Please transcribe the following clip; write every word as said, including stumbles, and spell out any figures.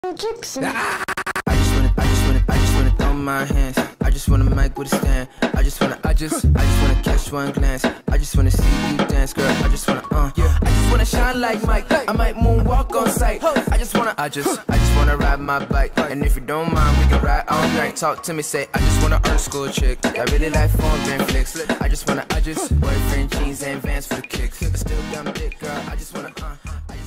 Jackson. I just wanna, I just wanna, I just wanna throw my hands. I just wanna mic with a stand. I just wanna, I just, I just wanna catch one glance. I just wanna see you dance, girl. I just wanna, uh, yeah. I just wanna shine like Mike. I might moonwalk on sight. I just wanna, I just, I just wanna ride my bike. And if you don't mind, we can ride all night. Talk to me, say, I just wanna earn school chick. I really like phone grand flicks. I just wanna, I just, boyfriend jeans and Vans for the kicks. I still got my dick, girl. I just wanna, uh. I